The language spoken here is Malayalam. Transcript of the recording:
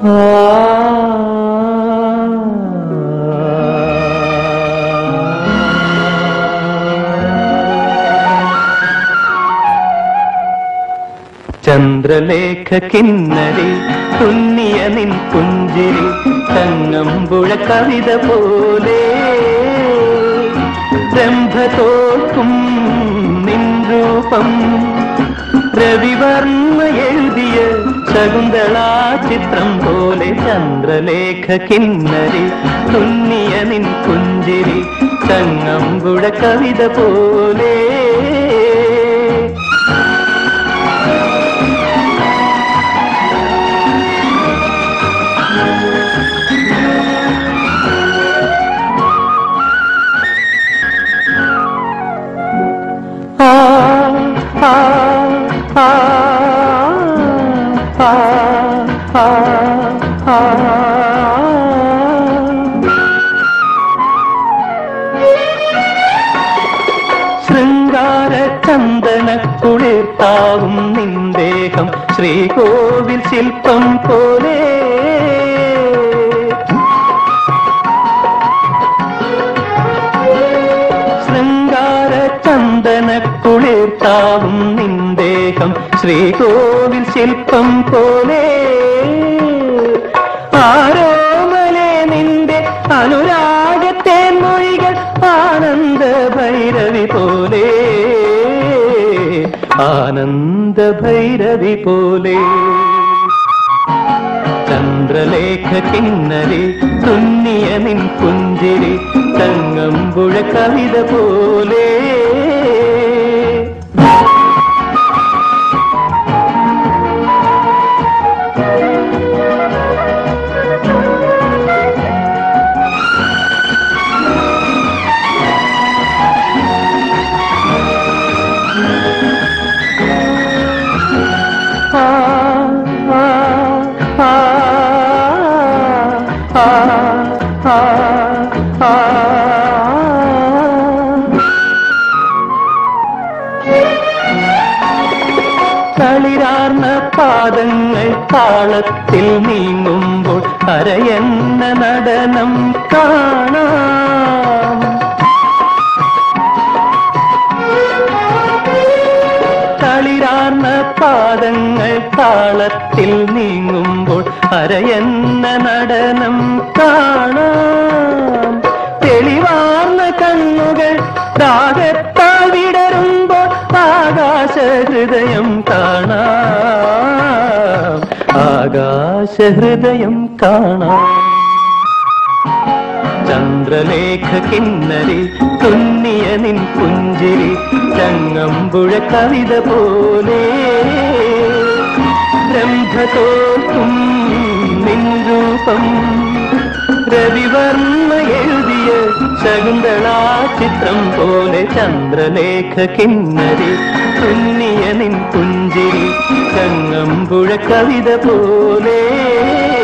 ചന്ദ്രലേഖ കിന്നരി തുന്നിയ നിൻ പുഞ്ചിരി ചങ്ങമ്പുഴ കവിത പോലെ രംഭ തോൽക്കും നിൻ രൂപം രവിവർമ്മ എഴുതിയ ശകുന്തളാ ചിത്രം പോലെ ചന്ദ്രലേഖ കിന്നരി തുന്നിയ നിൻ പുഞ്ചിരി ചങ്ങമ്പുഴ കവിത പോലെ ശൃംഗാര ചന്ദന കുളിർത്താവും നിന്ദേഹം ശ്രീകോവിൽ ശില്പം പോലെ ശൃംഗാര ചന്ദന കുളിർത്താവും നിന്ദേഹം ശ്രീകോവിൽ ശില്പം പോലെ ആരോമലേ നിന്റെ അനുരാഗത്തേൻ മൊഴികൾ ആനന്ദ ഭൈരവി പോലെ ആനന്ദ ഭൈരവി പോലെ ചന്ദ്രലേഖ കിന്നരി തുന്നിയ നിൻ പുഞ്ചിരി ചങ്ങമ്പുഴ കവിത പോലെ കളിരാർന്ന പാദങ്ങൾ താളത്തിൽ നീങ്ങുമ്പോൾ കരയെന്ന നടനം കാണാം കളിരാർന്ന പാദങ്ങൾ താളത്തിൽ നീങ്ങുമ്പോൾ കരയെന്ന നടനം കാണാം തെളിവാർന്ന കണ്ണുകൾ ദാഹത്താൽ വിടരുമ്പോൾ ആകാശ ഹൃദയം കാണാം ആകാശ ഹൃദയം കാണാം ചന്ദ്രലേഖ കിന്നരി തുന്നിയ നിൻ പുഞ്ചിരി ചങ്ങമ്പുഴ കവിത പോലെ രംഭ തോൽക്കും നിൻ രൂപം രവിവർമ്മ എഴുതിയ ശകുന്തളാ ചിത്രം പോലെ ചന്ദ്രലേഖ കിന്നരി തുന്നിയ നിൻ പുഞ്ചിരി ചങ്ങമ്പുഴ കവിത പോലെ